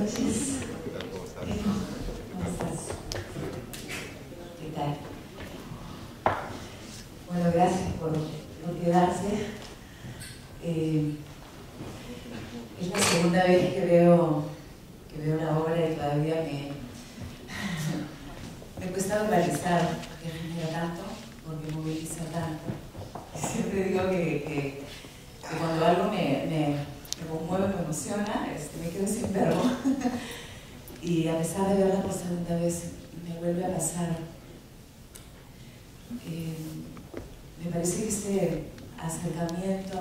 noches. ¿Cómo estás? ¿Qué tal? Bueno, gracias por quedarse. Es la segunda vez que veo la obra y todavía me cuesta verbalizar porque genera tanto, porque moviliza tanto. Siempre digo que cuando algo me conmueve, me emociona, me quedo sin verbo. Y a pesar de verla por segunda vez, me vuelve a pasar. Me parece que este acercamiento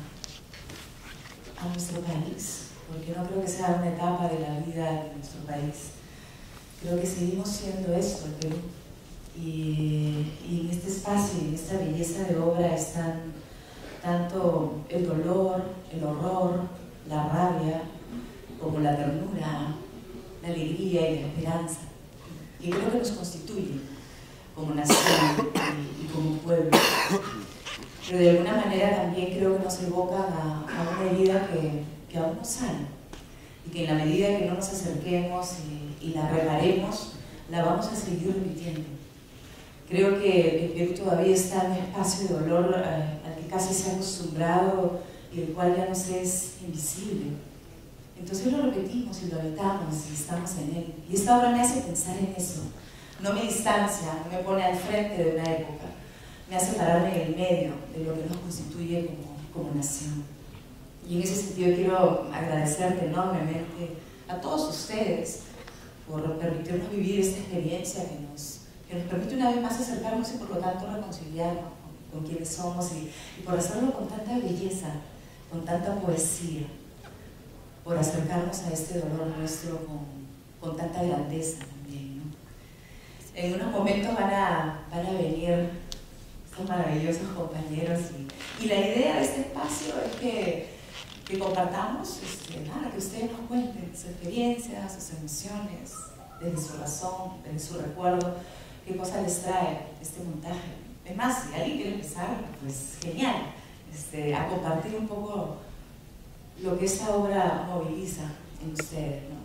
a nuestro país, porque no creo que sea una etapa de la vida de nuestro país, creo que seguimos siendo esto, el Perú. Y en este espacio y en esta belleza de obra están tanto el dolor, el horror, la rabia, como la ternura, la alegría y la esperanza, que creo que nos constituyen como nación y como pueblo. Pero de alguna manera también creo que nos evocan a una herida que aún no sana, y que en la medida que no nos acerquemos y la reparemos, la vamos a seguir repitiendo. Creo que el Perú todavía está en un espacio de dolor al que casi se ha acostumbrado y el cual ya nos es invisible. Entonces lo repetimos y lo habitamos y estamos en él. Y esta obra me hace pensar en eso. No me distancia, no me pone al frente de una época, me hace pararme en el medio de lo que nos constituye como nación. Y en ese sentido quiero agradecerte enormemente a todos ustedes por permitirnos vivir esta experiencia que nos permite una vez más acercarnos y por lo tanto reconciliarnos con quienes somos y por hacerlo con tanta belleza, con tanta poesía, por acercarnos a este dolor nuestro con tanta grandeza también, ¿no? En unos momentos van a venir estos maravillosos compañeros y la idea de este espacio es que compartamos, que ustedes nos cuenten sus experiencias, sus emociones, desde su razón, desde su recuerdo, qué cosa les trae este montaje. Es más, si alguien quiere empezar, pues genial, a compartir un poco lo que esta obra moviliza en ustedes, ¿no?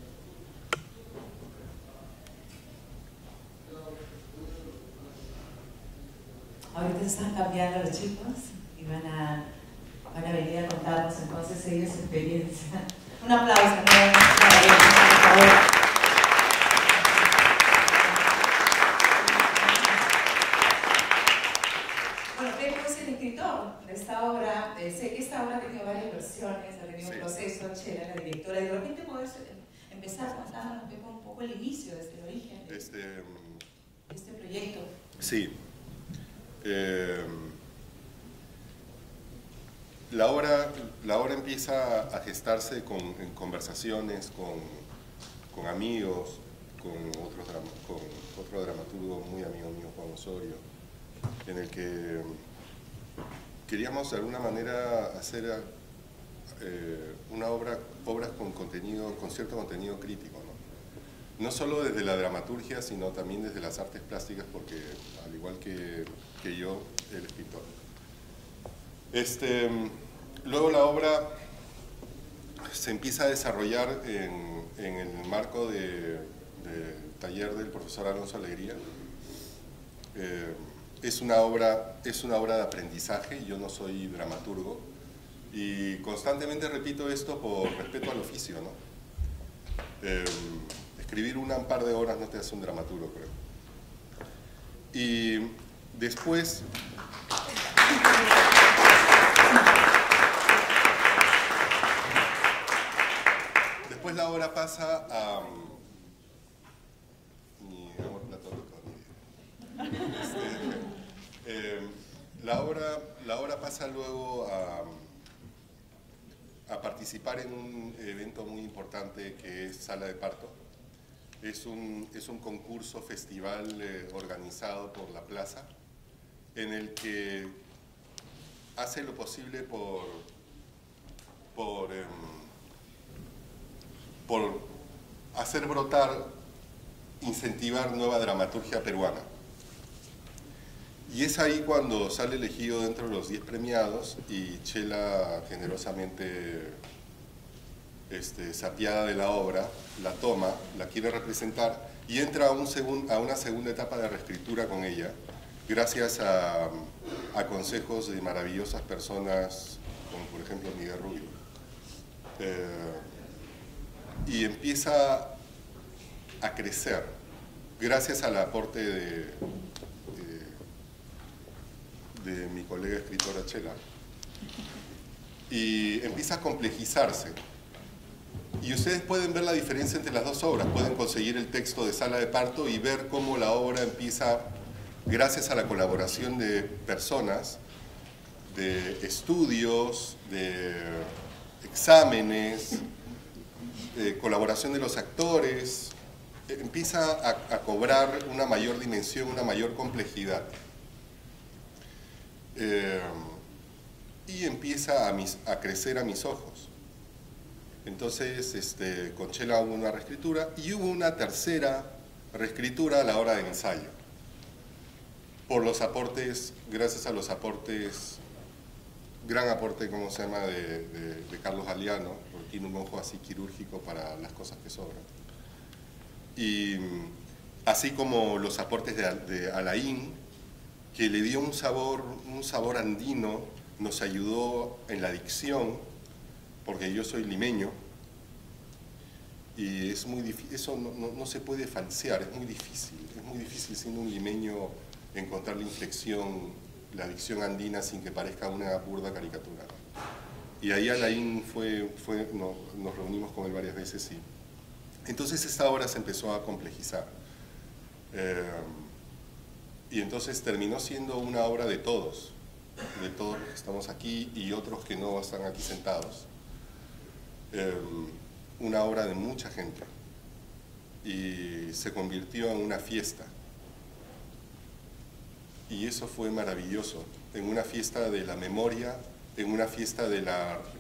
Ahorita están cambiando los chicos y van a venir a contarnos entonces ellos su experiencia. Un aplauso, ¿no? Por favor. De esta obra, sé que esta obra ha tenido varias versiones, ha tenido un proceso, Chela, la directora, y de repente podés empezar contándonos un poco el inicio, desde el origen de este proyecto. Sí. La obra empieza a gestarse en conversaciones con amigos, con otro dramaturgo muy amigo mío, Juan Osorio, en el que queríamos de alguna manera hacer obras con cierto contenido crítico, ¿no? No solo desde la dramaturgia, sino también desde las artes plásticas, porque al igual que yo, el escritor. Luego la obra se empieza a desarrollar en el marco del taller del profesor Alonso Alegría. Es una obra de aprendizaje, yo no soy dramaturgo y constantemente repito esto por respeto al oficio, ¿no? Escribir un par de horas no te hace un dramaturgo, creo. Y después la obra pasa a mi amor platónico. La obra pasa luego a participar en un evento muy importante que es Sala de Parto. Es un concurso, festival organizado por La Plaza, en el que hace lo posible por hacer brotar, incentivar nueva dramaturgia peruana. Y es ahí cuando sale elegido dentro de los 10 premiados y Chela generosamente sapiada de la obra, la toma, la quiere representar y entra a una segunda etapa de reescritura con ella, gracias a consejos de maravillosas personas, como por ejemplo Miguel Rubio. Y empieza a crecer, gracias al aporte de mi colega escritora Chela, y empieza a complejizarse. Y ustedes pueden ver la diferencia entre las dos obras, pueden conseguir el texto de Sala de Parto y ver cómo la obra empieza, gracias a la colaboración de personas, de estudios, de exámenes, de colaboración de los actores, empieza a cobrar una mayor dimensión, una mayor complejidad. Y empieza a crecer a mis ojos. Entonces, con Chela hubo una reescritura y hubo una tercera reescritura a la hora del ensayo. Por los aportes, gracias a los aportes, gran aporte, ¿cómo se llama?, de Carlos Galeano, porque tiene un ojo así quirúrgico para las cosas que sobran. Y así como los aportes de Alain, que le dio un sabor andino, nos ayudó en la dicción, porque yo soy limeño, y es muy difícil, eso no se puede falsear, es muy difícil siendo un limeño encontrar la inflexión, la dicción andina sin que parezca una burda caricatura. Y ahí Alain nos reunimos con él varias veces y entonces esta obra se empezó a complejizar. Y entonces terminó siendo una obra de todos los que estamos aquí y otros que no están aquí sentados. Una obra de mucha gente y se convirtió en una fiesta. Y eso fue maravilloso, en una fiesta de la memoria, en una fiesta de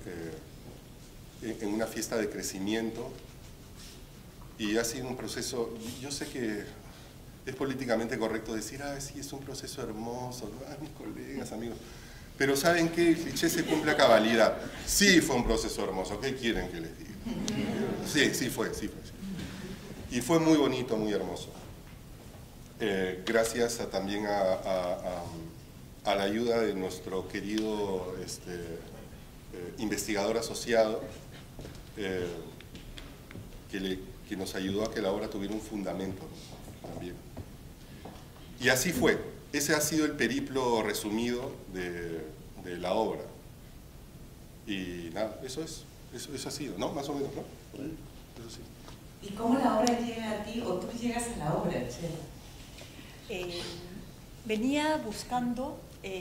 crecimiento, y ha sido un proceso. Yo sé que es políticamente correcto decir, sí, es un proceso hermoso, mis colegas, amigos, pero ¿saben qué? El cliché se cumple a cabalidad. Sí fue un proceso hermoso, ¿qué quieren que les diga? Sí fue. Y fue muy bonito, muy hermoso. Gracias también a la ayuda de nuestro querido investigador asociado, que nos ayudó a que la obra tuviera un fundamento también. Y así fue. Ese ha sido el periplo resumido de la obra. Y nada, eso ha sido, ¿no? Más o menos, ¿no? Eso sí. ¿Y cómo la obra llega a ti o tú llegas a la obra, Chela? Venía buscando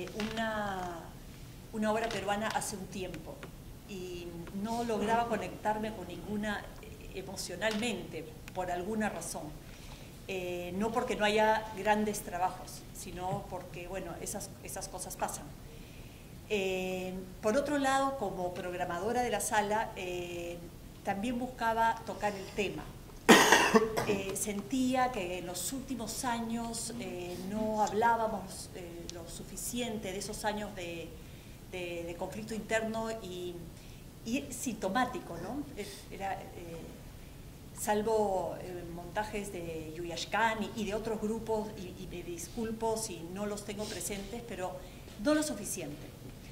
una obra peruana hace un tiempo y no lograba conectarme con ninguna emocionalmente, por alguna razón. No porque no haya grandes trabajos, sino porque, bueno, esas cosas pasan. Por otro lado, como programadora de la sala, también buscaba tocar el tema. Sentía que en los últimos años no hablábamos lo suficiente de esos años de conflicto interno y sintomático, ¿no? Salvo montajes de Yuyashkan y de otros grupos, y me disculpo si no los tengo presentes, pero no lo suficiente.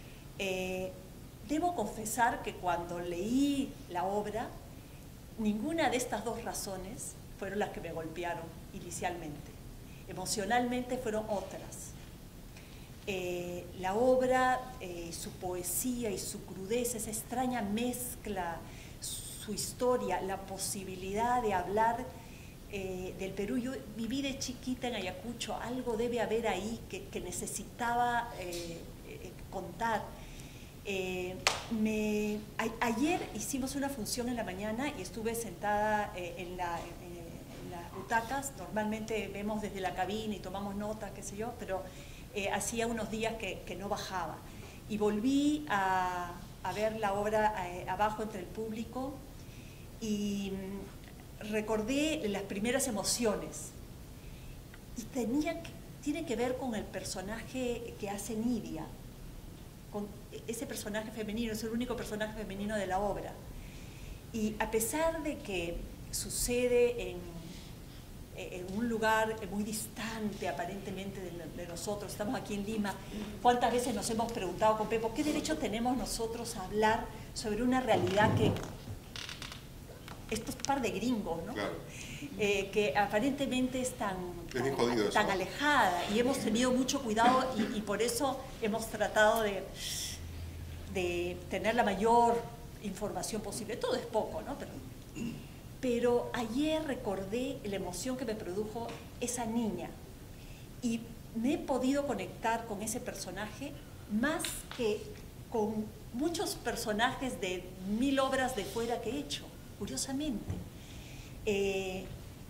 Debo confesar que cuando leí la obra, ninguna de estas dos razones fueron las que me golpearon inicialmente. Emocionalmente fueron otras. La obra, su poesía y su crudeza, esa extraña mezcla, su historia, la posibilidad de hablar del Perú. Yo viví de chiquita en Ayacucho, algo debe haber ahí que necesitaba contar. Ayer hicimos una función en la mañana y estuve sentada en las butacas. Normalmente vemos desde la cabina y tomamos notas, qué sé yo, pero hacía unos días que no bajaba. Y volví a ver la obra abajo entre el público y recordé las primeras emociones. Y tiene que ver con el personaje que hace Nidia, con ese personaje femenino, es el único personaje femenino de la obra. Y a pesar de que sucede en un lugar muy distante aparentemente de nosotros, estamos aquí en Lima, ¿cuántas veces nos hemos preguntado con Pepo, qué derecho tenemos nosotros a hablar sobre una realidad que estos par de gringos, ¿no? Claro. Que aparentemente es tan alejada, y hemos tenido mucho cuidado y por eso hemos tratado de tener la mayor información posible. Todo es poco, ¿no? Pero ayer recordé la emoción que me produjo esa niña y me he podido conectar con ese personaje más que con muchos personajes de 1000 obras de fuera que he hecho, curiosamente. El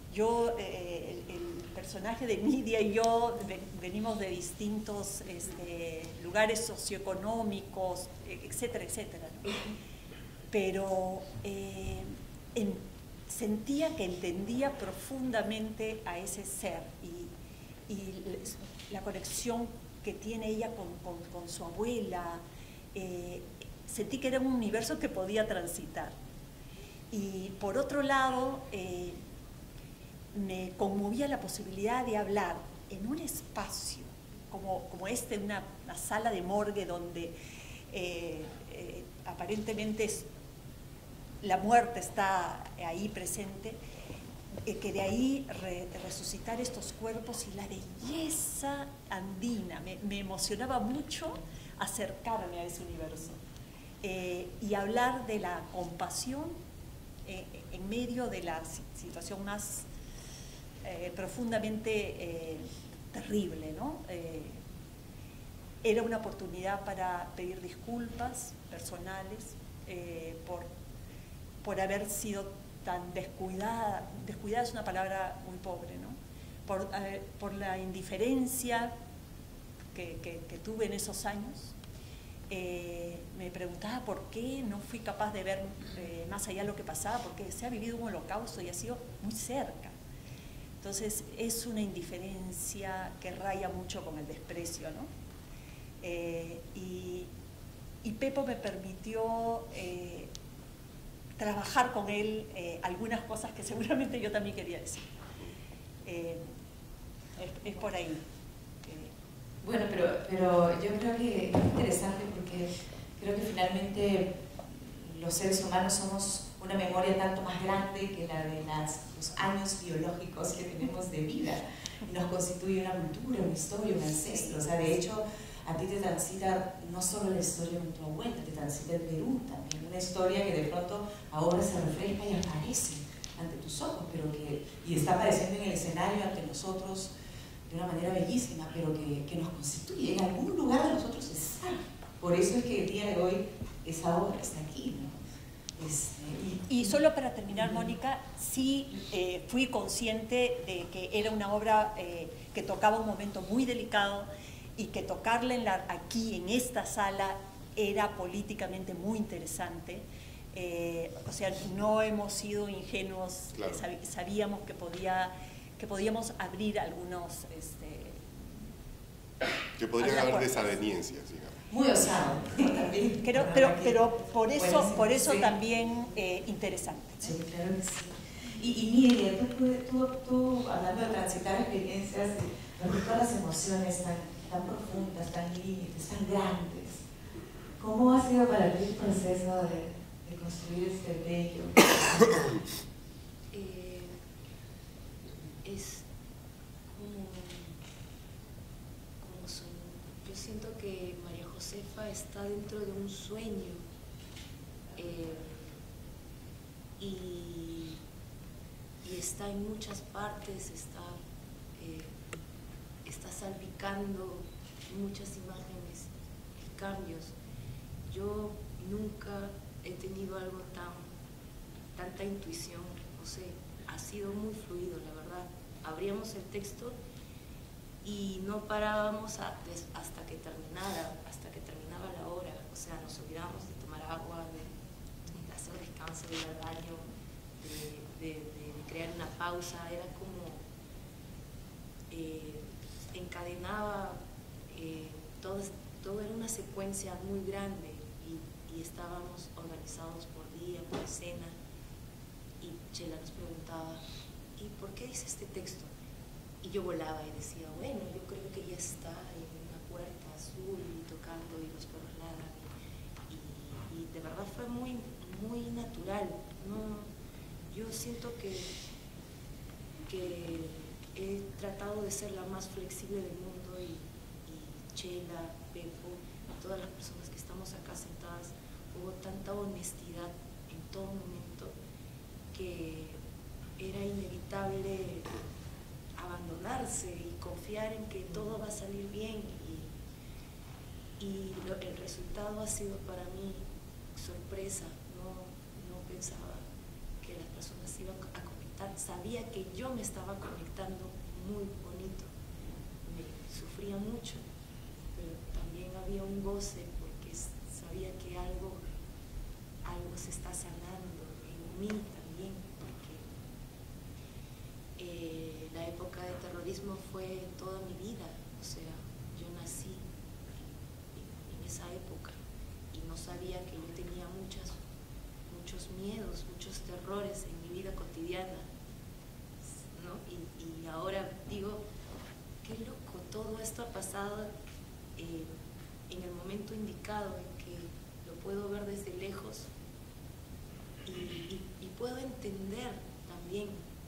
personaje de Nidia y yo venimos de distintos lugares socioeconómicos, etcétera, etcétera, ¿no? Pero sentía que entendía profundamente a ese ser y la conexión que tiene ella con su abuela. Sentí que era un universo que podía transitar. Y por otro lado, me conmovía la posibilidad de hablar en un espacio como una sala de morgue donde aparentemente la muerte está ahí presente, que de ahí resucitar estos cuerpos y la belleza andina. Me emocionaba mucho acercarme a ese universo y hablar de la compasión en medio de la situación más profundamente terrible, ¿no? Era una oportunidad para pedir disculpas personales por haber sido tan descuidada. Descuidada es una palabra muy pobre, ¿no? Por la indiferencia que tuve en esos años. Me preguntaba por qué no fui capaz de ver más allá de lo que pasaba, porque se ha vivido un holocausto y ha sido muy cerca. Entonces es una indiferencia que raya mucho con el desprecio, ¿no? Y Pepo me permitió trabajar con él algunas cosas que seguramente yo también quería decir. Es por ahí. Bueno, pero yo creo que es interesante porque creo que finalmente los seres humanos somos una memoria tanto más grande que la de los años biológicos que tenemos de vida. Y nos constituye una cultura, una historia, un ancestro. O sea, de hecho, a ti te transita no solo la historia con tu abuela, te transita el Perú también. Una historia que de pronto ahora se refleja y aparece ante tus ojos, y está apareciendo en el escenario ante nosotros de una manera bellísima, pero que nos constituye. En algún lugar de nosotros está. Por eso es que el día de hoy esa obra está aquí, ¿no? Y solo para terminar, Mónica, sí fui consciente de que era una obra que tocaba un momento muy delicado y que tocarla aquí, en esta sala, era políticamente muy interesante. O sea, no hemos sido ingenuos, claro. Sabíamos que podíamos abrir algunos... que podrían haber desavenencias, digamos. Muy osado. pero por eso también interesante. Sí, claro que sí. Y Miriam, tú hablando de transitar experiencias, de todas las emociones tan profundas, tan límites, tan grandes, ¿cómo ha sido para ti el proceso de construir este bello? Es yo siento que María Josefa está dentro de un sueño y está en muchas partes, está salpicando muchas imágenes y cambios. Yo nunca he tenido algo tanta intuición, no sé, ha sido muy fluido, la verdad. Abríamos el texto y no parábamos hasta que terminaba la hora. O sea, nos olvidábamos de tomar agua, de hacer descanso, de ir al baño, de crear una pausa. Era como encadenaba, todo era una secuencia muy grande y estábamos organizados por día, por escena. y Chela nos preguntaba, ¿y por qué dice este texto? Y yo volaba y decía, bueno, yo creo que ya está en una puerta azul tocando y los perros ladran. Y de verdad fue muy, muy natural. No, yo siento que he tratado de ser la más flexible del mundo y Chela, Pepo, todas las personas que estamos acá sentadas, hubo tanta honestidad en todo momento que era inevitable abandonarse y confiar en que todo va a salir bien el resultado ha sido para mí sorpresa. No pensaba que las personas se iban a conectar, sabía que yo me estaba conectando muy bonito, me sufría mucho, pero también había un goce porque sabía que algo se está sanando en mí también, porque la época de terrorismo fue toda mi vida, o sea, yo nací en esa época y no sabía que yo tenía muchos miedos, muchos terrores en mi vida cotidiana, ¿no? Y ahora digo, qué loco, todo esto ha pasado en el momento indicado, en que lo puedo ver desde lejos y puedo entender también.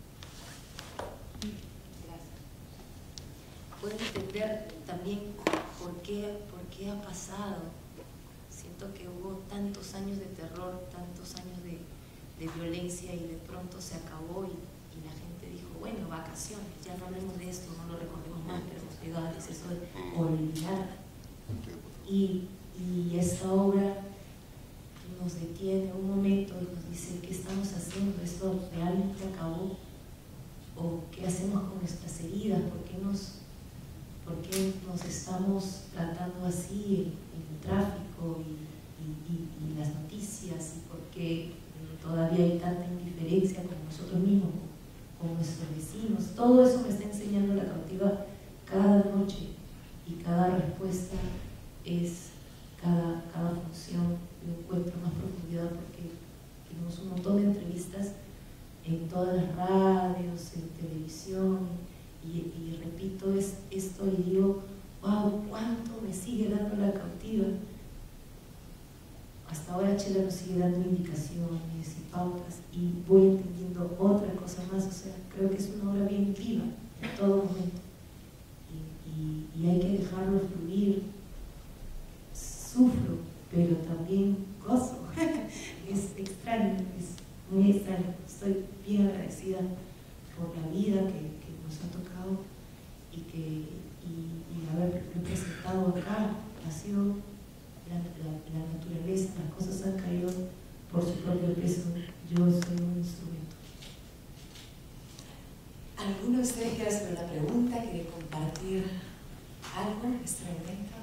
Gracias. Puedo entender también por qué ha pasado. Siento que hubo tantos años de terror, tantos años de violencia y de pronto se acabó y la gente dijo, bueno, vacaciones, ya no hablemos de esto, no lo recordemos más, pero hemos llegado al exceso de olvidar. Y esta obra nos detiene un momento y nos dice, ¿qué estamos haciendo? ¿Esto realmente acabó? ¿O qué hacemos con nuestras heridas? ¿Por qué nos estamos tratando así en el tráfico y las noticias? ¿Y por qué todavía hay tanta indiferencia con nosotros mismos, con nuestros vecinos? Todo eso me está enseñando la cautiva cada noche, y cada respuesta es cada función. Yo encuentro más profundidad porque tenemos un montón de entrevistas en todas las radios, en televisión, y repito esto y digo, wow, cuánto me sigue dando la cautiva. Hasta ahora Chela nos sigue dando indicaciones y pautas y voy entendiendo otra cosa más, o sea, creo que es una obra bien viva en todo momento y hay que dejarlo fluir. Sufro, pero también gozo. Es extraño, es muy extraño. Estoy bien agradecida por la vida que nos ha tocado y haber representado acá. Ha sido la naturaleza, las cosas han caído por su propio peso. Yo soy un instrumento. ¿Alguno de ustedes quiere hacer una pregunta? ¿Quiere compartir algo de este evento?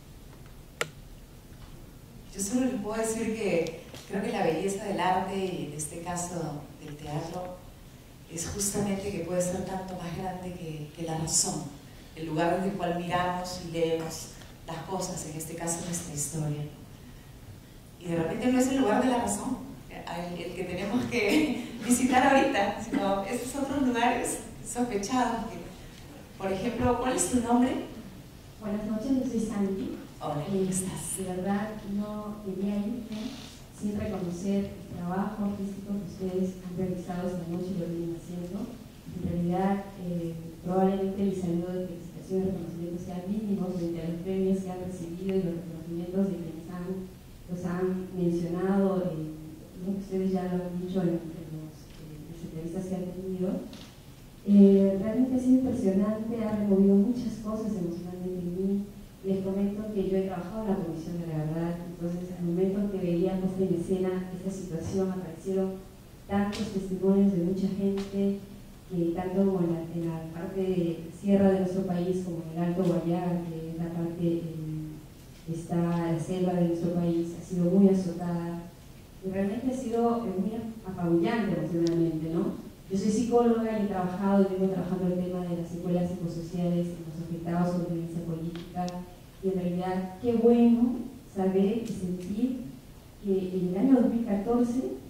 Yo solo les puedo decir que creo que la belleza del arte, y en este caso del teatro, es justamente que puede ser tanto más grande que la razón, el lugar desde el cual miramos y leemos las cosas, en este caso nuestra historia. Y de repente no es el lugar de la razón, el que tenemos que visitar ahorita, sino esos otros lugares sospechados. Por ejemplo, ¿cuál es tu nombre? Buenas noches, yo soy Sandy. Hola, ¿cómo estás? De verdad, no quería irme sin reconocer el trabajo artístico que ustedes han realizado esta noche y lo vienen haciendo. En realidad, probablemente mi saludo de felicitación y reconocimiento sean mínimos frente a los premios que han recibido y los reconocimientos de quienes los han mencionado, lo que ustedes ya lo han dicho en las entrevistas que han tenido. Realmente ha sido impresionante, ha removido muchas cosas emocionalmente en mí. Les comento que yo he trabajado en la Comisión de la Verdad, entonces al momento que veía puesta en escena esta situación aparecieron tantos testimonios de mucha gente, que tanto en la parte de sierra de nuestro país como en el Alto Guayaga, que es la parte, está la selva de nuestro país, ha sido muy azotada y realmente ha sido muy apabullante emocionalmente, ¿no? Yo soy psicóloga y he trabajado y vengo trabajando el tema de las secuelas psicosociales en los afectados por violencia política, y en realidad qué bueno saber y sentir que en el año 2014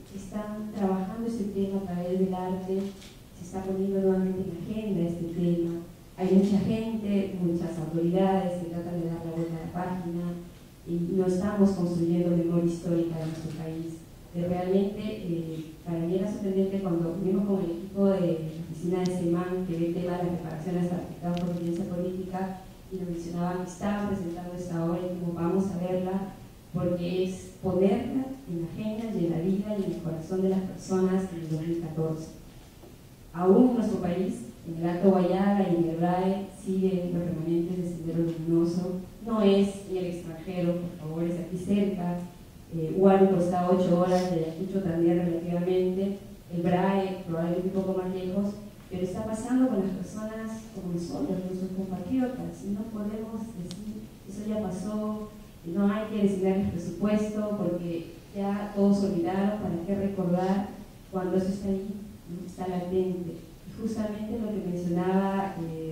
están trabajando este tema a través del arte, se está poniendo nuevamente en agenda este tema. Hay mucha gente, muchas autoridades que tratan de dar la vuelta a la página y no estamos construyendo memoria histórica de nuestro país. Realmente, para mí era sorprendente cuando vimos con el equipo de la oficina de SEMAN que ve el tema de las reparaciones afectadas por violencia política y nos mencionaban que estaban presentando esta obra y como vamos a verla porque es ponerla en la agenda y en la vida y en el corazón de las personas en el 2014. Aún en nuestro país, en el Alto Guayaga y en el BRAE siguen los remanentes de Sendero Luminoso. No es en el extranjero, por favor, es aquí cerca. Huánuco está a 8 horas de Ayacucho también relativamente. El BRAE probablemente un poco más lejos, pero está pasando con las personas como nosotros, nuestros compatriotas, y no podemos decir, eso ya pasó, no hay que designar el presupuesto porque ya todos olvidaron, ¿para qué recordar cuando eso está ahí, ¿no? Está latente? Y justamente lo que mencionaba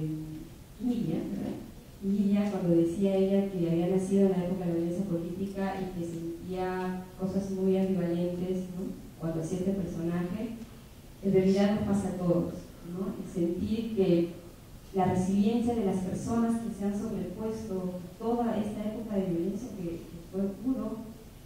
Guilla, ¿verdad? Guilla, cuando decía ella que había nacido en la época de la violencia política y que sentía cosas muy ambivalentes, ¿no? Cuando hacía este personaje, en realidad nos pasa a todos, ¿no? El sentir que la resiliencia de las personas que se han sobrepuesto toda esta época de violencia que fue duro,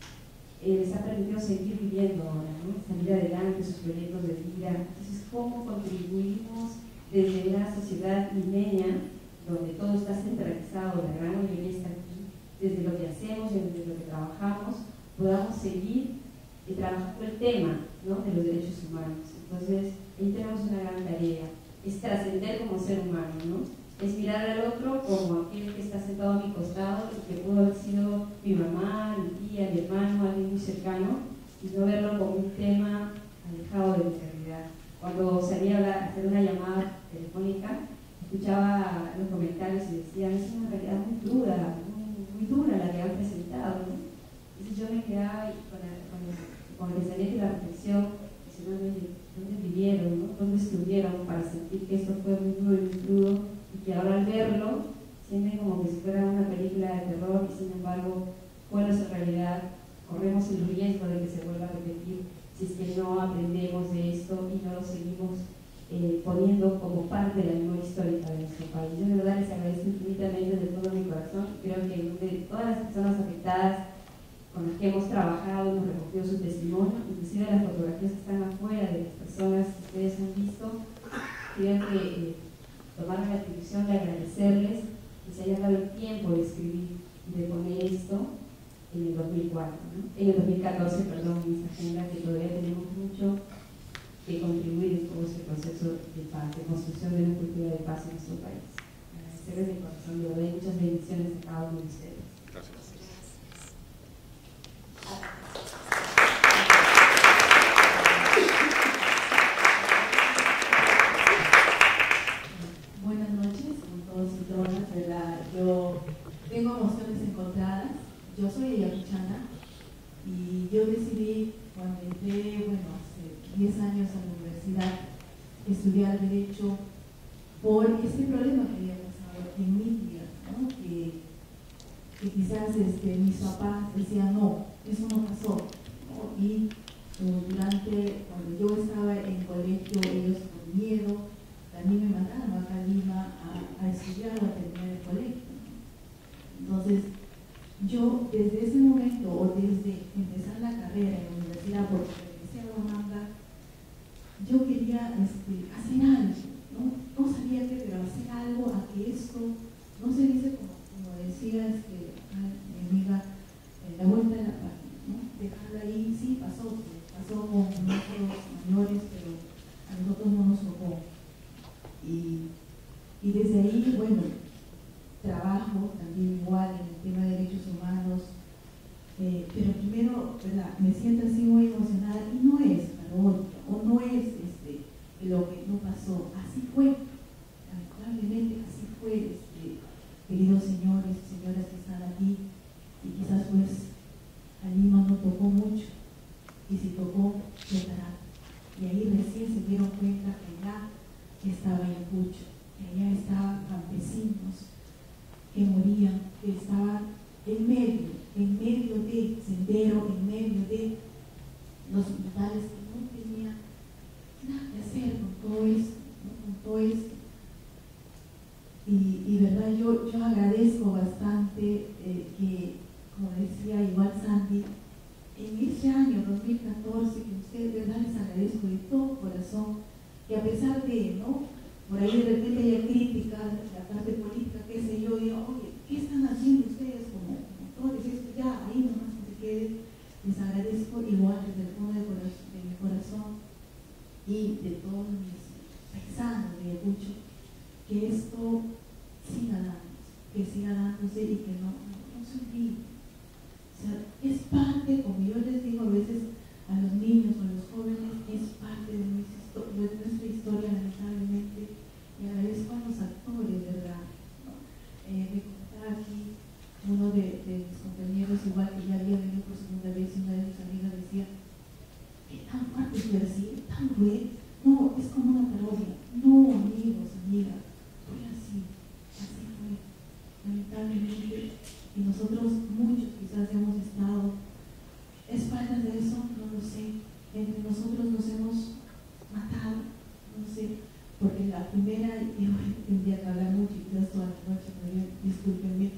les ha permitido seguir viviendo ahora, ¿no? Salir adelante sus proyectos de vida. Entonces, ¿cómo contribuimos desde una sociedad limeña donde todo está centralizado, la gran mayoría está aquí, desde lo que hacemos, desde lo que trabajamos, podamos seguir trabajando el tema, ¿no? De los derechos humanos? Entonces, ahí tenemos una gran tarea, es trascender como ser humano, ¿no? Es mirar al otro como aquel que está sentado a mi costado y que pudo haber sido mi mamá, mi tía, mi hermano, alguien muy cercano, y no verlo como un tema alejado de mi realidad. Cuando salía a hacer una llamada telefónica, escuchaba los comentarios y decían, es una realidad muy dura, muy dura la que han presentado, ¿no? Entonces yo me quedaba con el pensamiento y la reflexión, diciendo, ¿dónde vivieron, ¿no? ¿Dónde estuvieron para sentir que esto fue muy duro y muy crudo? Y que ahora al verlo, sienten como que si fuera una película de terror y sin embargo fue nuestra realidad. Corremos el riesgo de que se vuelva a repetir si es que no aprendemos de esto y no lo seguimos poniendo como parte de la memoria histórica de nuestro país. Yo de verdad les agradezco infinitamente de todo mi corazón. Creo que de todas las personas afectadas con las que hemos trabajado, hemos recogido su testimonio, inclusive las fotografías que están afuera de las personas que ustedes han visto, creo que tomar la atribución de agradecerles que se hayan dado el tiempo de escribir y de poner esto en el 2004, ¿no? En el 2014, perdón, en esta agenda, que todavía tenemos mucho que contribuir en todo este proceso de paz, de construcción de una cultura de paz en nuestro país. Agradecerles de corazón, de verdad, y muchas bendiciones a cada uno de ustedes. Gracias. Buenas noches con todos y todas, ¿verdad? Yo tengo emociones encontradas. Yo soy ayacuchana y yo decidí, cuando entré, hace 10 años a la universidad, estudiar Derecho por este problema que había pasado en mi vida, ¿no? Que quizás mis papás decían, no, eso no pasó, ¿no? Y cuando yo estaba en colegio, ellos con miedo también me mandaron acá a Lima a estudiar o a terminar el colegio. Entonces, yo desde ese momento, o desde empezar la carrera en la universidad, porque regresé a Huamanga, yo quería hacer algo, no sabía qué, pero hacer algo a que esto no se dice como decía mi amiga, la vuelta de la página, ¿no? Dejarlo ahí, sí, pasó con nuestros mayores, pero a nosotros no nos tocó. Y desde ahí, trabajo también igual en el tema de derechos humanos, pero primero, ¿verdad? Me siento así muy emocionada y no es paródica, o no es lo que no pasó, así fue, lamentablemente así fue, queridos señores y señoras que están aquí, y quizás a Lima no tocó mucho, y si tocó, llegará. Y ahí recién se dieron cuenta que ya estaba Ayacucho, que allá estaban campesinos que morían, que estaban en medio de Sendero, en medio de los hospitales que no tenían nada que hacer con todo esto, ¿no? Con todo esto. Y verdad, yo agradezco bastante que, como decía igual Sandy, en este año 2014, que ustedes, de verdad, les agradezco de todo corazón, que a pesar de, ¿no?, por ahí de repente haya críticas, la parte política, qué sé yo, digo, oye, ¿qué están haciendo ustedes como autores? Esto ya, ahí nomás que se quede. Les agradezco igual desde el fondo de mi corazón y de todos mis paisanos de Ayacucho, que esto siga dándose y que no se olvide. O sea, es parte, como yo les digo a veces a los niños o a los jóvenes, es parte de nuestra historia, lamentablemente, y agradezco a los actores, ¿verdad? ¿No? Me contaba aquí uno de mis compañeros, igual que ya había venido por segunda vez, y una de mis amigas decía, ¿qué tan fuerte fue así? ¿Tan cruel? No, es como una parodia. No, amigos, amigas, fue así fue, lamentablemente, y nosotros muchos quizás hemos estado espaldas de eso, no lo sé, entre nosotros nos hemos matado, no sé, porque la primera, y hoy tendría que hablar mucho y quizás toda la noche, pero discúlpenme,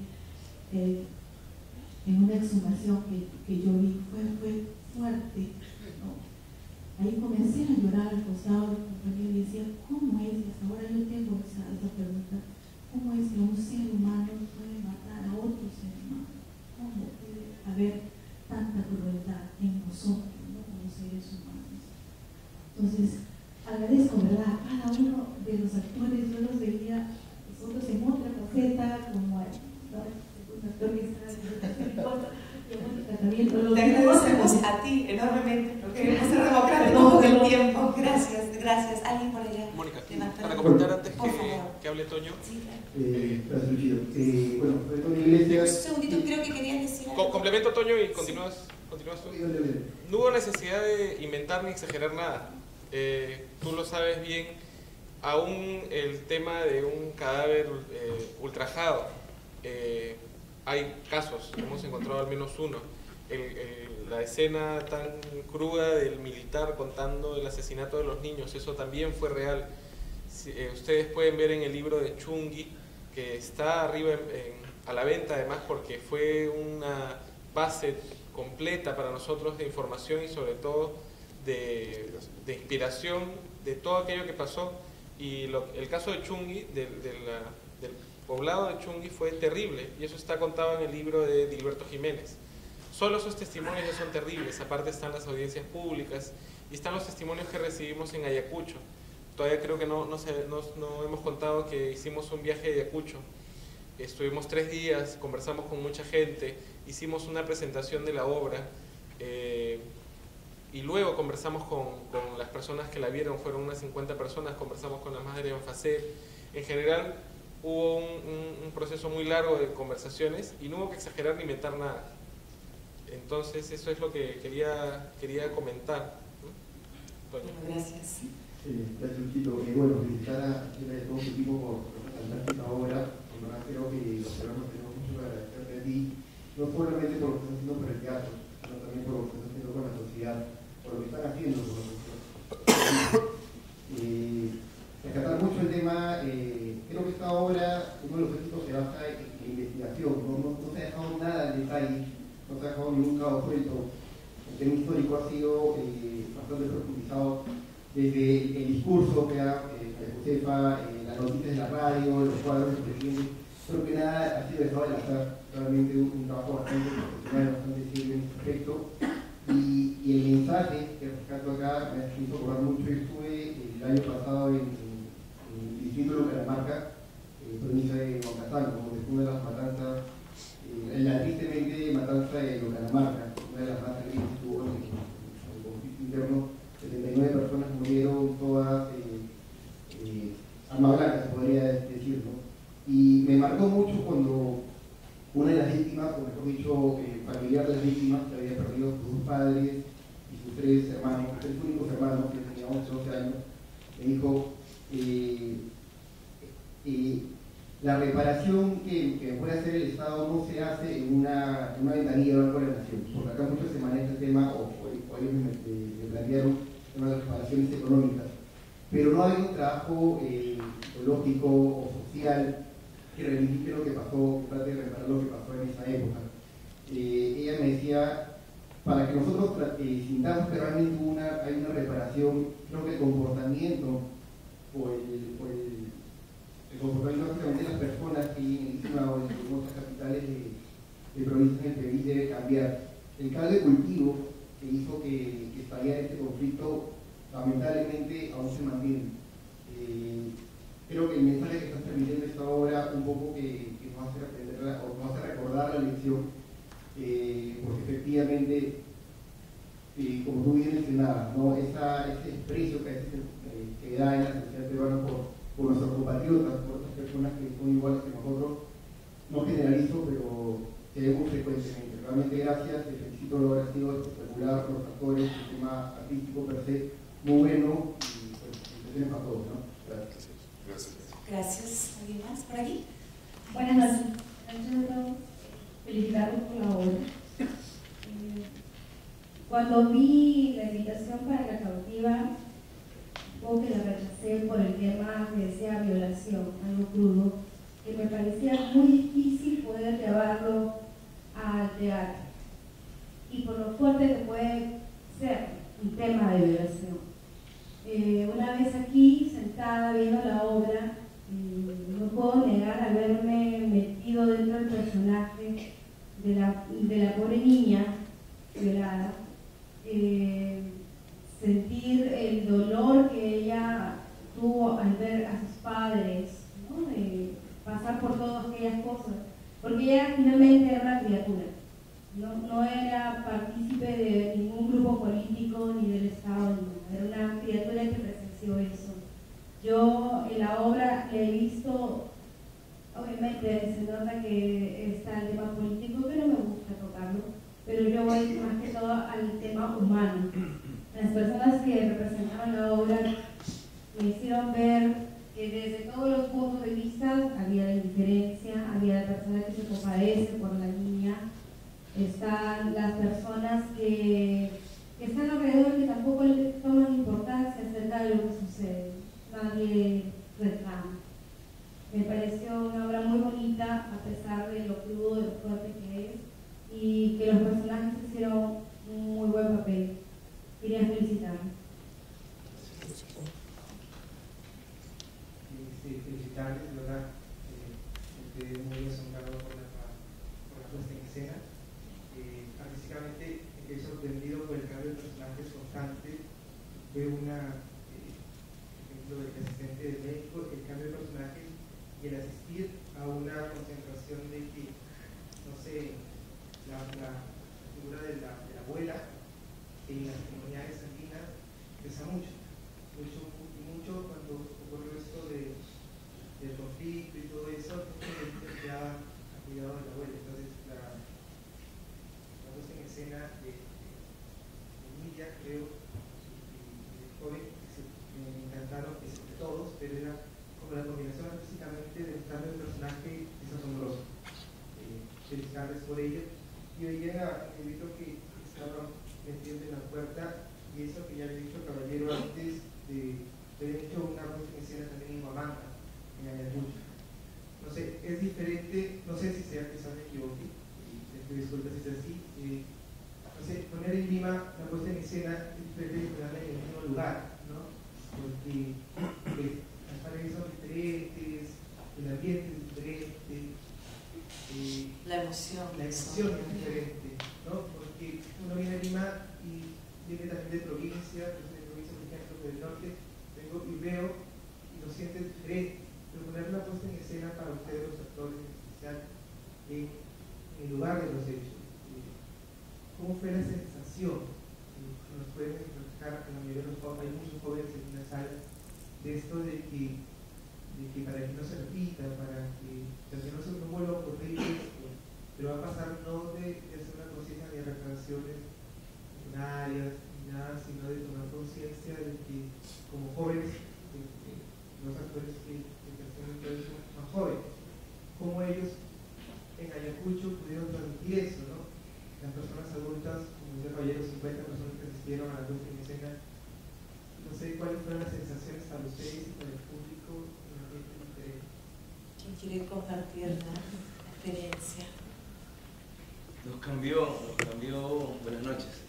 en una exhumación que yo vi fue fuerte, ¿no? Ahí comencé a llorar al costado del compañero y decía, ¿cómo es? Y hasta ahora yo tengo esa pregunta, ¿cómo es que un ser humano puede matar a otro ser humano? ¿Cómo puede haber tanta crueldad en nosotros, ¿no?, como seres humanos? Entonces, agradezco, ¿verdad?, a cada uno de los actores. Yo los veía nosotros en otra faceta, como un actor que está en Te agradecemos a ti enormemente, porque queremos ser democráticos todo el tiempo. Gracias. ¿Alguien por allá? Mónica, para comentar antes que hable Toño. Sí, claro. Gracias, Lucido. Bueno, Toño Iglesias. Un segundito, creo que querías decir algo. Complemento, Toño, y continúas tú. No hubo necesidad de inventar ni exagerar nada. Tú lo sabes bien, aún el tema de un cadáver ultrajado, hay casos, hemos encontrado al menos uno. La escena tan cruda del militar contando el asesinato de los niños, eso también fue real. Ustedes pueden ver en el libro de Chungui, que está arriba a la venta, además, porque fue una base completa para nosotros de información y sobre todo de inspiración de todo aquello que pasó. Y el caso de Chungui, del poblado de Chungui, fue terrible, y eso está contado en el libro de Dilberto Jiménez. Solo esos testimonios ya son terribles, aparte están las audiencias públicas y están los testimonios que recibimos en Ayacucho. Todavía creo que no hemos contado que hicimos un viaje a Ayacucho. Estuvimos 3 días, conversamos con mucha gente, hicimos una presentación de la obra, y luego conversamos con las personas que la vieron, fueron unas 50 personas, conversamos con la madre de Anfacet. En general hubo un proceso muy largo de conversaciones y no hubo que exagerar ni inventar nada. Entonces eso es lo que quería comentar. Bueno, gracias. Gracias, Luchito. Bueno, felicitar a todo su equipo por presentar esta obra. Creo que los peruanos tenemos mucho que agradecerte a ti, no solamente por lo que estás haciendo por el teatro, sino también por lo que estás haciendo con la sociedad, por lo que están haciendo con la sociedad. Rescatar mucho el tema, creo que esta obra, uno de los éxitos se basa en la investigación, no se ha dejado nada en detalle, no se ha dejado ningún cabo suelto. El tema histórico ha sido bastante profundizado desde el discurso que da Josefa, las noticias de la radio, los cuadros del presidente. Creo que nada ha sido dejado al azar, realmente un trabajo bastante profesional, bastante serio en ese aspecto. Y el mensaje que rescato acá me hizo acordar mucho. Yo estuve el año pasado en el distrito de Lucaramarca, provincia de Huancataño, donde fue una de las matanzas, la tristemente matanza de Lucaramarca, una de las más terribles que tuvo en el conflicto interno. 79 personas murieron, todas arma blanca, se podría decir, ¿no? Y me marcó mucho cuando una de las víctimas, o mejor dicho, familiar de las víctimas, que había perdido a sus padres y sus 3 hermanos, 3 únicos hermanos, que tenían 11 o 12 años, me dijo, la reparación que puede hacer el Estado no se hace en una ventanilla de Banco de la Nación, porque acá mucho se maneja el tema, o ellos me plantearon el tema de las reparaciones económicas, pero no hay un trabajo psicológico o social que reivindique lo que pasó, que trate de reparar lo que pasó en esa época. Ella me decía, para que nosotros sintamos que realmente hay una reparación, creo que el comportamiento o el comportamiento básicamente de las personas que en Lima o en otras capitales de provincias del país debe cambiar. El caldo de cultivo que hizo que estallara este conflicto lamentablemente aún se mantiene. Creo que el mensaje que estás transmitiendo esta obra un poco que nos hace aprender o nos hace recordar la lección, porque efectivamente, como tú bien mencionabas, ¿no? Ese desprecio que a veces que da en la sociedad peruana por nuestros compatriotas, por otras personas que son iguales que nosotros, no generalizo, pero se ve muy frecuentemente. Realmente gracias, te felicito, lo ha sido espectacular, los actores, el tema artístico per se, muy bueno, y pues felicitaciones para todos, ¿no? Gracias. Gracias. ¿Alguien más por aquí? Buenas noches. Quiero felicitarlos por la obra. Cuando vi la invitación para la cautiva, un poco que la rechacé por el tema que decía violación, algo crudo, que me parecía muy difícil poder llevarlo al teatro. Y por lo fuerte que puede ser un tema de violación. Una vez aquí, sentada, viendo la obra, no puedo negar haberme metido dentro del personaje de la pobre niña violada, sentir el dolor que ella tuvo al ver a sus padres, ¿no? Pasar por todas aquellas cosas, porque ella finalmente era una criatura, no era partícipe de ningún grupo político ni del Estado, era una criatura que presenció eso. Yo en la obra he visto, obviamente se nota que está el tema político, que no me gusta tocarlo, pero yo voy más que todo al tema humano. Las personas que representaban la obra me hicieron ver que desde todos los puntos de vista había la indiferencia, había la persona que se compadece por la niña, están las personas que están alrededor que tampoco le toman importancia acerca de lo que sucede. Nadie reclama. Me pareció una obra muy bonita a pesar de lo crudo, de lo fuerte que es, y que los personajes hicieron un muy buen papel. Quería felicitarme. Felicitarles, de verdad, estoy muy asombrado por la puesta en escena. Artísticamente me quedé sorprendido por el cambio de personajes constante. Fue ejemplo del asistente de México, el cambio de personajes y el asistir a una concentración de que, no sé, la figura de la abuela en las comunidades andinas pesa mucho cuando ocurrió esto del conflicto y todo eso, ya ha cuidado de la abuela. Entonces la puesta en escena de Emilia, creo, y de joven, me encantaron, de todos, pero era como la combinación artísticamente del cambio de personaje es asombroso. Felicitarles por ello. Y hoy era el libro que estaba metiendo en la puerta, y eso que ya le he dicho al caballero antes, de haber hecho una puesta en escena también en Huamanga, en Ayacucho. No sé, es diferente, no sé si sea quizás me equivoque, y disculpa si es así. No sé, poner en Lima la puesta en escena es diferente de ponerla en el mismo lugar, ¿no? Porque las paredes son diferentes, el ambiente es diferente, la emoción es diferente, ¿no? Porque uno viene a Lima y viene también de provincia, por ejemplo, del norte, vengo y veo y lo siento diferente, pero poner la puesta en escena para ustedes, los actores en especial, en el lugar de los hechos. ¿Cómo fue la sensación? Nos pueden explicar, en la mayoría de los jóvenes, hay muchos jóvenes en una sala, de esto de que para que no se repita, para que no se vuelva a ocurrir esto, pero va a pasar no de hacer una conciencia de reparaciones áreas ni nada, sino de tomar conciencia de que como jóvenes, los actores que son más jóvenes, las personas adultas, como dice Caballero, 50 personas que asistieron a la última escena. No sé cuáles fueron las sensaciones para ustedes y para el público en el ambiente literario. ¿Quién quiere compartir la experiencia? Nos cambió, buenas noches.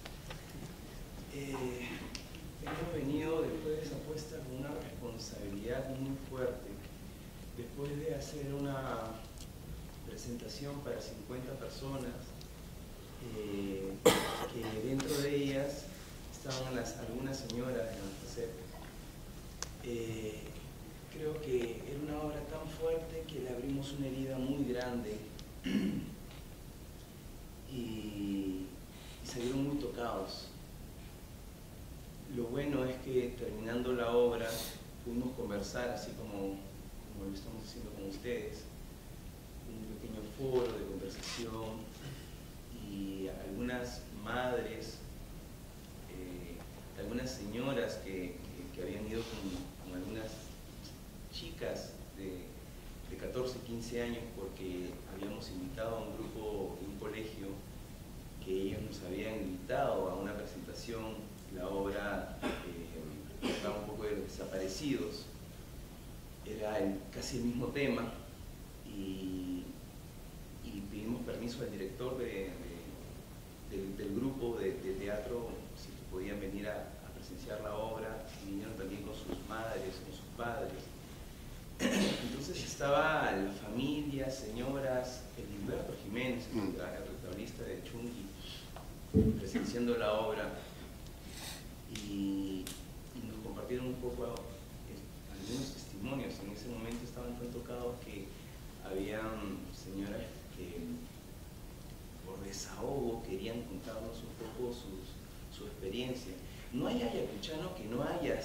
Hemos venido después de esa apuesta con una responsabilidad muy fuerte. Después de hacer una presentación para 50 personas, que dentro de ellas estaban algunas señoras de nuestra cepa. Creo que era una obra tan fuerte que le abrimos una herida muy grande y salieron muy tocados. Lo bueno es que terminando la obra pudimos conversar, así como lo estamos haciendo con ustedes, un pequeño foro de conversación, y algunas madres, algunas señoras que habían ido con algunas chicas de 14, 15 años, porque habíamos invitado a un grupo de un colegio que ellos nos habían invitado a una presentación. La obra estaba un poco de los desaparecidos, era casi el mismo tema, y pedimos permiso al director del grupo de teatro si podían venir a presenciar la obra, y vinieron también con sus madres, con sus padres. Entonces estaba la familia, señoras, Edilberto Jiménez, el retablista de Chungui, presenciando la obra, y nos compartieron un poco algunos testimonios. En ese momento estaban tan tocados que habían señoras que por desahogo querían contarnos un poco su experiencia. No hay ayacuchano que no haya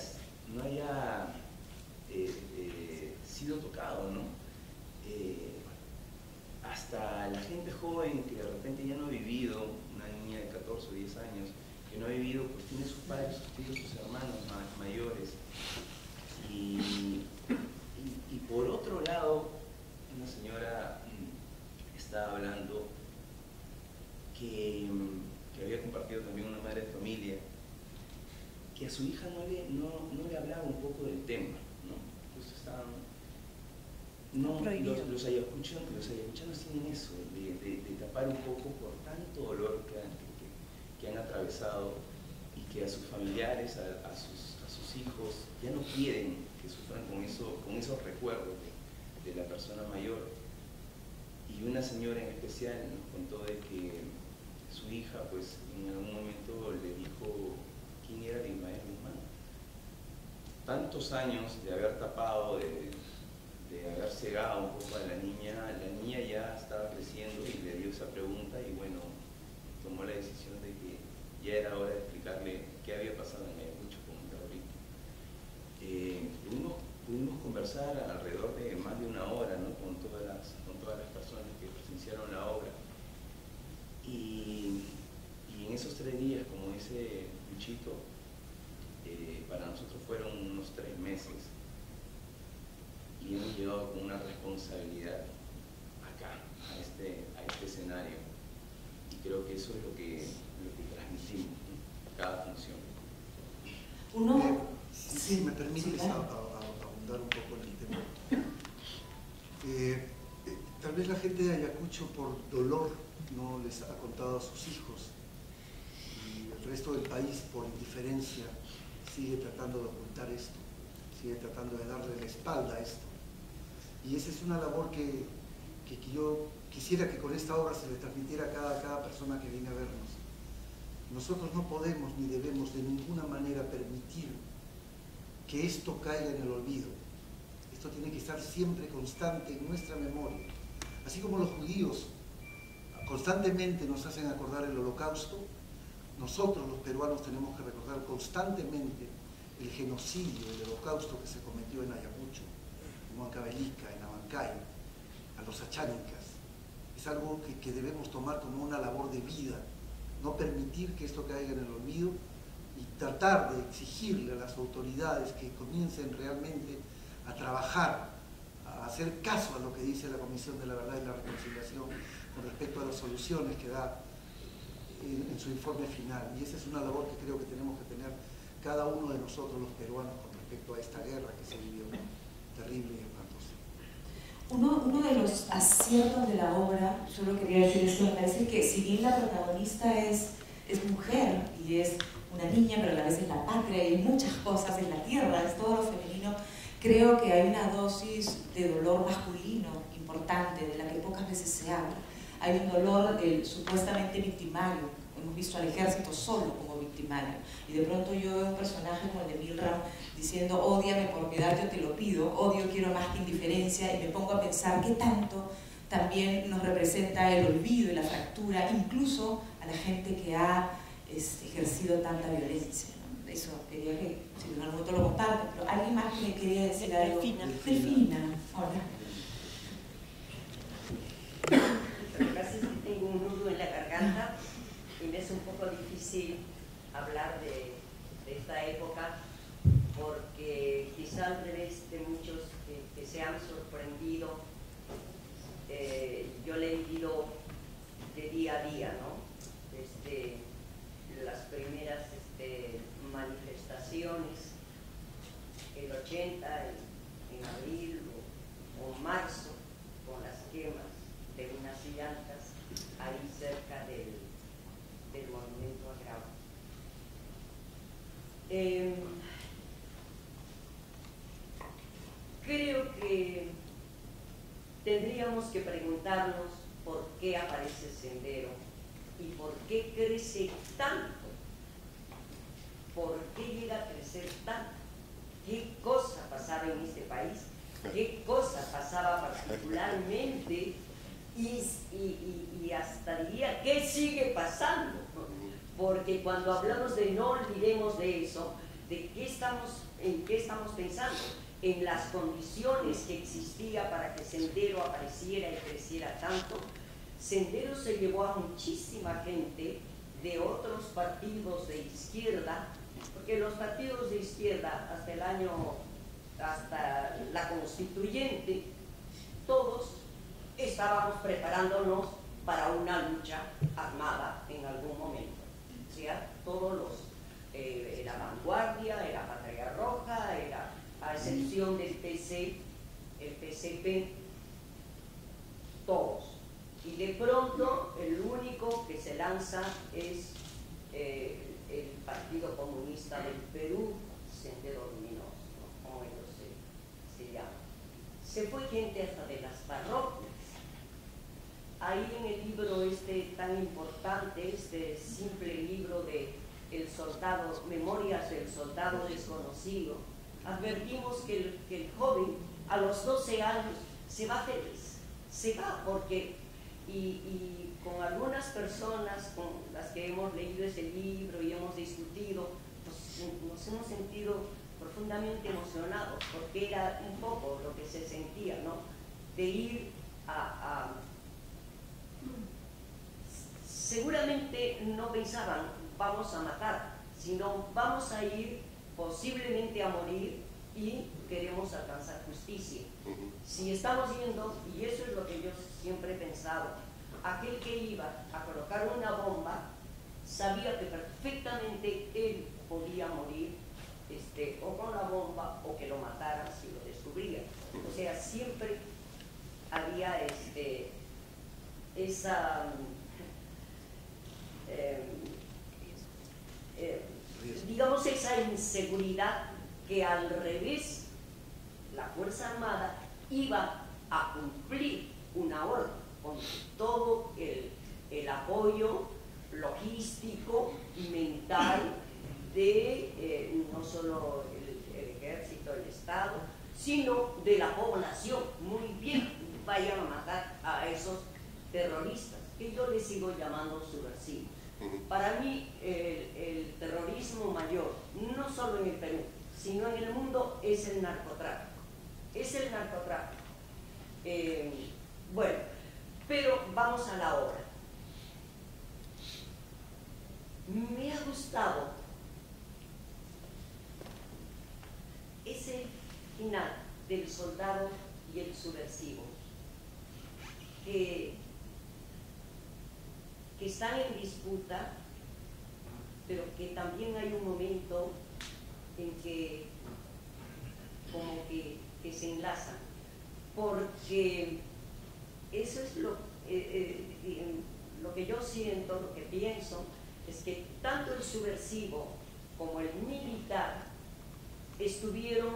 sido tocado, ¿no? Hasta la gente joven que de repente ya no ha vivido, una niña de 14 o 10 años, que no ha vivido, pues tiene sus padres, sus tíos, sus hermanos mayores. Y por otro lado, una señora estaba hablando que había compartido también una madre de familia, que a su hija no le hablaba un poco del tema, ¿no? Entonces estaban... los ayacuchanos tienen eso, de tapar un poco por tanto dolor que han atravesado, y que a sus familiares, a sus hijos, ya no quieren que sufran con esos recuerdos de la persona mayor. Y una señora en especial nos contó de que su hija, pues, en algún momento le dijo quién era Ismael Guzmán. Tantos años de haber tapado, de haber cegado un poco a la niña ya estaba creciendo y le dio esa pregunta, y bueno, tomó la decisión de que ya era hora de explicarle qué había pasado en Ayacucho con el terrorismo. Pudimos conversar alrededor de más de una hora, ¿no? con todas las personas que presenciaron la obra, y en esos 3 días, como dice Luchito, para nosotros fueron unos 3 meses, y hemos llegado con una responsabilidad acá, a este escenario, y creo que eso es lo que transmitimos, ¿no? Cada función. Si me permites abundar un poco en el tema. Tal vez la gente de Ayacucho, por dolor, no les ha contado a sus hijos, y el resto del país, por indiferencia, sigue tratando de ocultar esto, sigue tratando de darle la espalda a esto. Y esa es una labor que yo quisiera que con esta obra se le transmitiera a cada persona que viene a vernos. Nosotros no podemos ni debemos de ninguna manera permitir que esto caiga en el olvido. Esto tiene que estar siempre constante en nuestra memoria. Así como los judíos constantemente nos hacen acordar el Holocausto, nosotros los peruanos tenemos que recordar constantemente el genocidio, el Holocausto que se cometió en Ayacucho, en Huancavelica, en Abancay, a los achánicas. Es algo que debemos tomar como una labor de vida, no permitir que esto caiga en el olvido, y tratar de exigirle a las autoridades que comiencen realmente a trabajar, a hacer caso a lo que dice la Comisión de la Verdad y la Reconciliación con respecto a las soluciones que da en su informe final. Y esa es una labor que creo que tenemos que tener cada uno de nosotros los peruanos con respecto a esta guerra que se vivió, terrible y espantosa. Uno de los aciertos de la obra, solo quería decir esto, me parece que si bien la protagonista es mujer y es una niña, pero a la vez es la patria y muchas cosas, es la tierra, es todo lo femenino, creo que hay una dosis de dolor masculino importante, de la que pocas veces se habla. Hay un dolor supuestamente victimario, hemos visto al ejército solo como victimario, y de pronto yo veo un personaje como el de Milram diciendo ódiame por mi edad, yo te lo pido, odio quiero más que indiferencia, y me pongo a pensar qué tanto también nos representa el olvido y la fractura, incluso a la gente que ha ejercido tanta violencia, ¿no? Eso quería que, si en algún momento lo comparto, pero alguien más que me quería decir algo. Delfina, hola. Lo que pasa es que tengo un nudo en la garganta y me es un poco difícil hablar de esta época, porque quizá al revés de muchos que se han sorprendido, yo le he vivido de día a día, ¿no? Desde las primeras manifestaciones, el 80, en abril o marzo, con las quemas de unas llantas ahí cerca del monumento a Grau. Creo que tendríamos que preguntarnos por qué aparece Sendero y por qué crece tanto, por qué llega a crecer tanto, qué cosa pasaba en este país, qué cosa pasaba particularmente y hasta diría qué sigue pasando, porque cuando hablamos de no olvidemos de eso, ¿en qué estamos pensando? En las condiciones que existía para que Sendero apareciera y creciera tanto. Sendero se llevó a muchísima gente de otros partidos de izquierda, porque los partidos de izquierda hasta la constituyente, todos estábamos preparándonos para una lucha armada en algún momento. O sea, todos los, era Vanguardia, era Patria Roja, era, a excepción del PC, el PCP, todos. Y de pronto el único que se lanza es el Partido Comunista del Perú, Sendero Luminoso, ¿no? Como ellos se llaman. Se fue gente hasta de las parroquias. Ahí en el libro tan importante, simple libro de El Soldado, Memorias del Soldado Desconocido, advertimos que el joven a los 12 años se va feliz, se va porque, y con algunas personas con las que hemos leído ese libro y hemos discutido, nos hemos sentido profundamente emocionados, porque era un poco lo que se sentía, ¿no? De ir seguramente no pensaban vamos a matar, sino vamos a ir posiblemente a morir y queremos alcanzar justicia. Si estamos viendo, y eso es lo que yo siempre he pensado, aquel que iba a colocar una bomba sabía que perfectamente él podía morir o con la bomba o que lo mataran si lo descubrían. O sea, siempre había esa digamos esa inseguridad que al revés la Fuerza Armada iba a cumplir una orden con todo el apoyo logístico y mental de no solo el ejército, el Estado, sino de la población. Muy bien, vayan a matar a esos terroristas, que yo les sigo llamando subversivos. Para mí el terrorismo mayor, no solo en el Perú, sino en el mundo, es el narcotráfico. Es el narcotráfico. Bueno, pero vamos a la obra. Me ha gustado ese final del soldado y el subversivo, que están en disputa, pero que también hay un momento en que como que se enlazan, porque eso es lo que yo siento, lo que pienso, es que tanto el subversivo como el militar estuvieron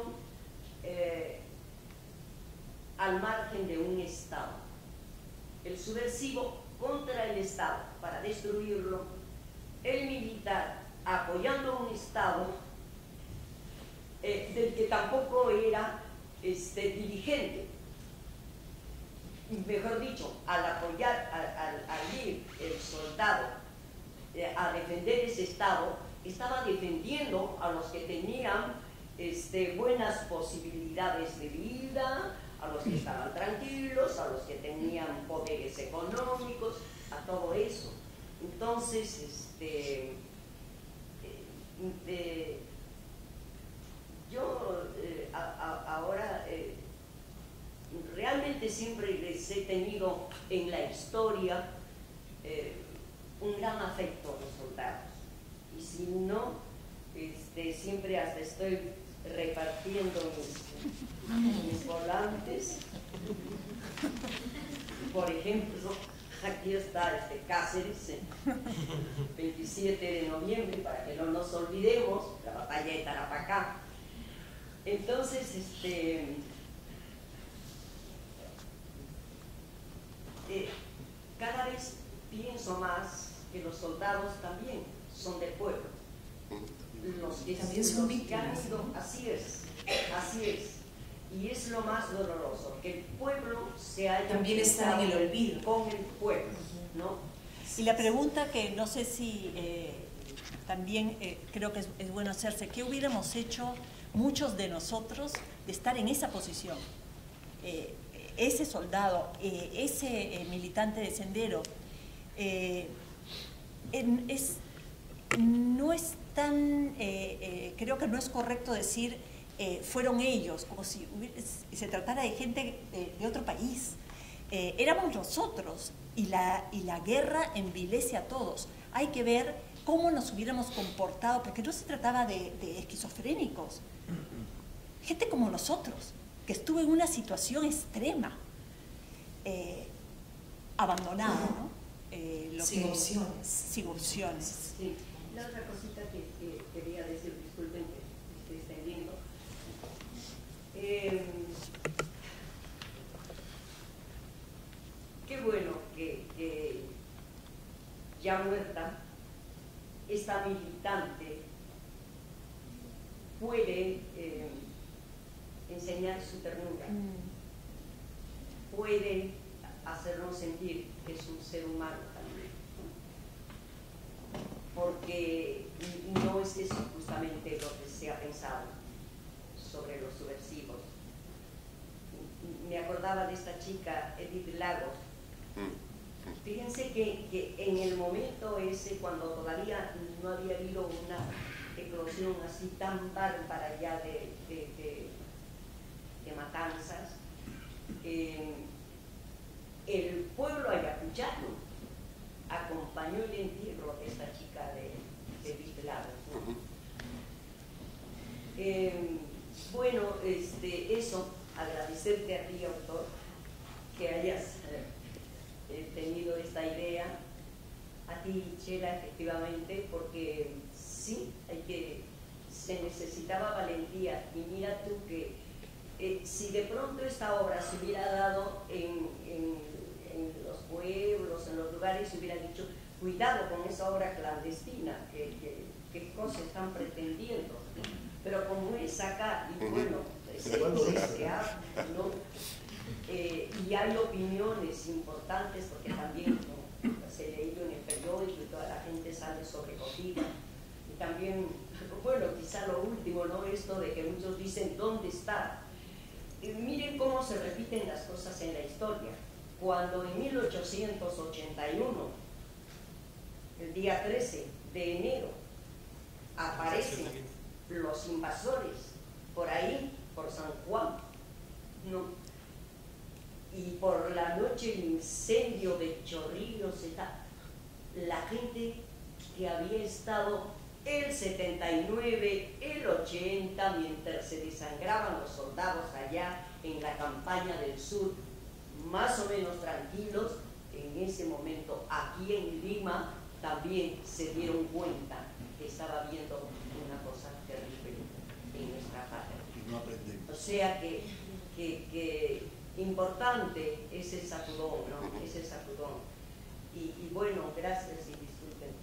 al margen de un Estado. El subversivo contra el Estado para destruirlo, el militar apoyando a un Estado del que tampoco era dirigente. Mejor dicho, al apoyar, al ir el soldado a defender ese Estado, estaba defendiendo a los que tenían buenas posibilidades de vida, a los que estaban tranquilos, a los que tenían poderes económicos, a todo eso. Entonces, yo ahora realmente siempre les he tenido en la historia un gran afecto a los soldados. Y si no, siempre hasta estoy repartiendo mis volantes. Por ejemplo, aquí está Cáceres, 27 de noviembre, para que no nos olvidemos, la batalla de Tarapacá. Entonces, cada vez pienso más que los soldados también son del pueblo. Los que también son víctimas. Así es. Y es lo más doloroso, que el pueblo se haya también está en el olvido con el pueblo, ¿no? Y la pregunta que no sé si también creo que es bueno hacerse, ¿qué hubiéramos hecho muchos de nosotros de estar en esa posición? Ese soldado, ese militante de Sendero, no es tan, creo que no es correcto decir fueron ellos, como si se tratara de gente de otro país. Éramos nosotros, y la guerra envilece a todos. Hay que ver cómo nos hubiéramos comportado, porque no se trataba de esquizofrénicos, gente como nosotros, que estuvo en una situación extrema, abandonada, ¿no? Sin opciones. Sin opciones. Sí. La otra cosita que quería decir, disculpen que estoy extendiendo. Qué bueno que ya muerta, esta militante puede enseñar su ternura, puede hacernos sentir que es un ser humano también, porque no es eso justamente lo que se ha pensado sobre los subversivos. Me acordaba de esta chica, Edith Lagos. Fíjense que en el momento ese, cuando todavía no había habido una eclosión así tan bárbara ya de matanzas, el pueblo ayacuchano acompañó el entierro de esta chica de Edith Lagos, ¿no? Bueno, eso, agradecerte a ti, autor, que hayas tenido esta idea, a ti, Chela, efectivamente, porque sí, se necesitaba valentía. Y mira tú que si de pronto esta obra se hubiera dado en los pueblos, en los lugares, se hubiera dicho, cuidado con esa obra clandestina, qué cosas están pretendiendo. Pero como es acá, y bueno, se habla, ¿no? Y hay opiniones importantes, porque también se ha leído en el periódico y toda la gente sale sobrecogida. Y también, bueno, quizá lo último, ¿no? Esto de que muchos dicen, ¿dónde está? Miren cómo se repiten las cosas en la historia. Cuando en 1881, el día 13 de enero, aparecen los invasores por ahí, por San Juan, ¿no? Y por la noche el incendio de Chorrillos, la gente que había estado el 79, el 80, mientras se desangraban los soldados allá en la campaña del sur, más o menos tranquilos, en ese momento aquí en Lima también se dieron cuenta que estaba habiendo una cosa terrible en nuestra patria. Y no aprendemos. O sea que importante es el sacudón, ¿no? Es el sacudón. Y bueno, gracias y disculpen.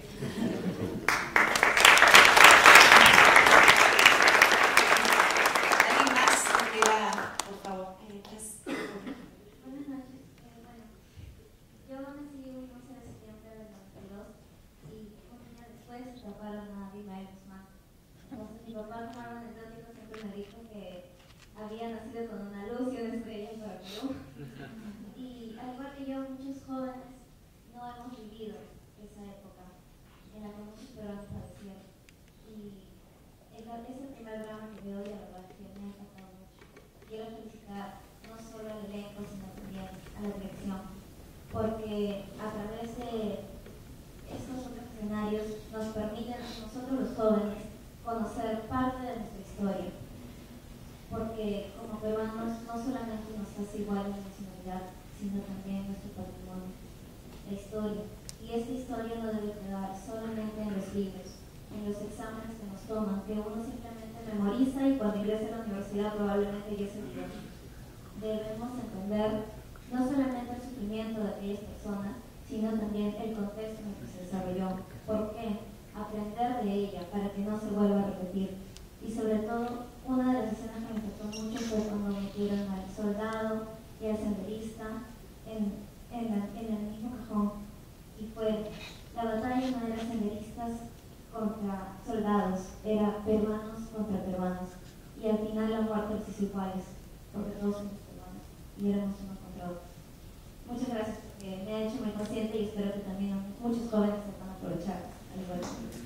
¿Alguien más que quiera, por favor? Buenas noches. Bueno, yo nací un 11 de septiembre del 92 y un año después taparon a Abimael Guzmán. Entonces mi papá, como anecdótico, siempre me dijo que había nacido con una luz y una estrella para Perú. Y al igual que yo, muchos jóvenes no hemos vivido esa época en la que muchos peruanos padecieron. Y es el primer drama que veo, y la verdad que me ha encantado mucho. Quiero felicitar no solo al elenco, sino también a la dirección, porque a través de estos otros escenarios nos permiten a nosotros los jóvenes conocer parte de nuestra historia, porque como peruanos no solamente nos hace igual la nacionalidad, sino también nuestro patrimonio, la historia. Y esta historia no debe quedar solamente en los libros, en los exámenes que nos toman, que uno simplemente memoriza y cuando ingresa a la universidad probablemente ya se olvidó. Debemos entender no solamente el sufrimiento de aquellas personas, sino también el contexto en el que se desarrolló. ¿Por qué? Aprender de ella para que no se vuelva a repetir. Y sobre todo, una de las escenas que me impactó mucho fue cuando metieron al soldado y al senderista en el mismo cajón. Y fue, la batalla no era senderistas contra soldados, era peruanos contra peruanos. Y al final la muerte los hizo iguales, porque todos somos peruanos y éramos unos contra otros. Muchas gracias, porque me ha hecho muy consciente y espero que también muchos jóvenes se van a aprovechar al igual que yo.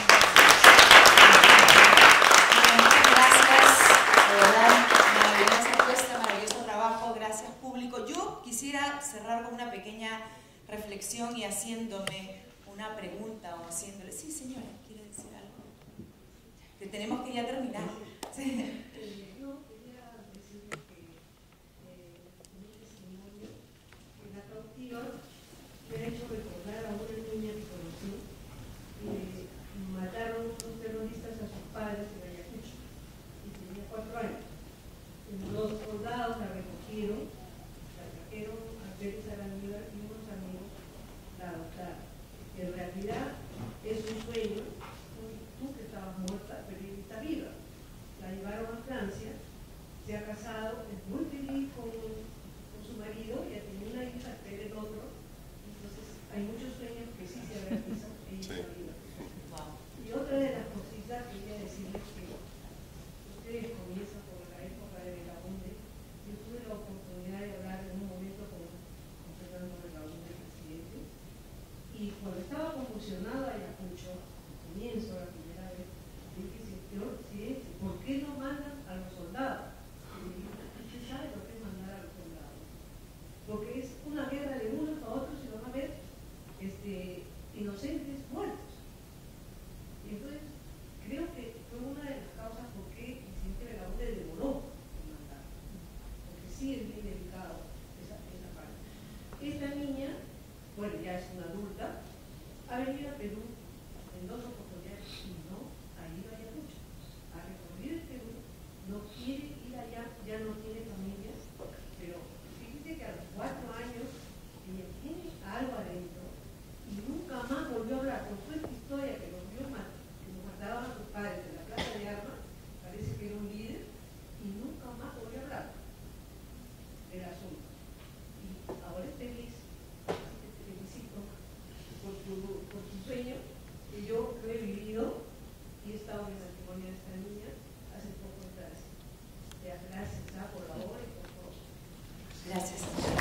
Gracias, de verdad, maravillosa encuesta, maravilloso trabajo, gracias público. Yo quisiera cerrar con una pequeña reflexión y haciéndome una pregunta o haciéndole, sí señora, ¿quiere decir algo? Que tenemos que ya terminar. Sí. Yo quería decirle que mi testimonio en la cautiva me ha hecho recordar a una niña que conocí. Mataron unos terroristas a sus padres en Ayacucho y tenía 4 años. Los soldados la recogieron, la trajeron a Pérez Araneda y unos amigos la adoptaron. En realidad es un sueño, tú que estabas muerta, pero ella está viva. La llevaron a Francia, se ha casado, es muy feliz con su marido, ya tiene una hija, espera el otro. Entonces hay muchos sueños que sí se realizan, ella está viva. Y otra de las cositas quería decirles que ustedes comienzan por la época de Belaúnde. Yo tuve la oportunidad de hablar en un momento con Fernando Belaúnde, presidente, y cuando estaba convulsionado Ayacucho, al comienzo, la primera vez, dije, señor presidente, ¿por qué no mandan a los soldados? Y usted sabe lo que es mandar a los soldados, porque es una guerra de unos a otros y van a haber inocentes muertos. Y entonces creo que fue una de las causas por qué el presidente Belaúnde demoró en mandar, porque sí es bien delicado esa parte. Esta niña, bueno, ya es una adulta, ha venido a Perú en 2 oportunidades y no ha ido a Ayacucho. Ha recorrido el Perú, no quiere ir allá, ya no tiene familia, pero fíjese que a los 4 años ella tiene algo adentro y nunca más volvió a hablar. Con toda esta historia que los vio que nos mataban a sus padres en la plaza de armas, parece que era un líder y nunca más volvió a hablar del asunto. Y ahora es feliz, así que te felicito por tu sueño, que yo lo he vivido y he estado en el matrimonio de esta niña hace poco atrás. Gracias por la obra y por todo. Gracias.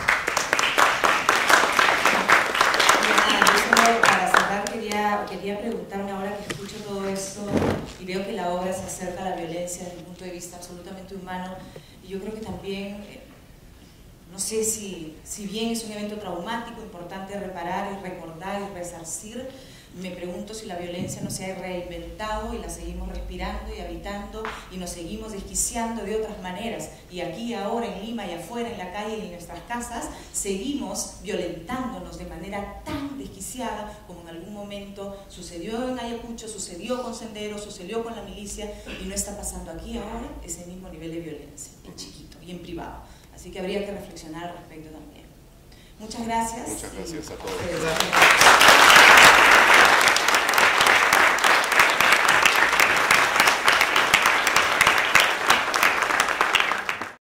Para cerrar quería preguntarme, ahora que escucho todo esto y veo que la obra se acerca a la violencia desde un punto de vista absolutamente humano, y yo creo que también No sé si bien es un evento traumático, importante reparar y recordar y resarcir, me pregunto si la violencia no se ha reinventado y la seguimos respirando y habitando y nos seguimos desquiciando de otras maneras. Y aquí, ahora, en Lima y afuera, en la calle y en nuestras casas, seguimos violentándonos de manera tan desquiciada como en algún momento sucedió en Ayacucho, sucedió con Sendero, sucedió con la milicia, y no está pasando aquí ahora ese mismo nivel de violencia, en chiquito y en privado. Así que habría que reflexionar al respecto también. Muchas gracias. Muchas gracias a todos.